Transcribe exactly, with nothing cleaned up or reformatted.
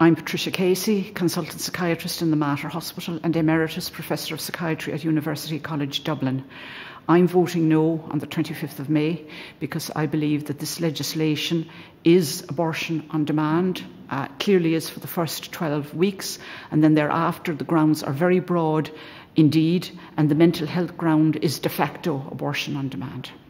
I'm Patricia Casey, Consultant Psychiatrist in the Mater Hospital and Emeritus Professor of Psychiatry at University College Dublin. I'm voting no on the twenty-fifth of May because I believe that this legislation is abortion on demand, uh, clearly is for the first twelve weeks, and then thereafter the grounds are very broad indeed, and the mental health ground is de facto abortion on demand.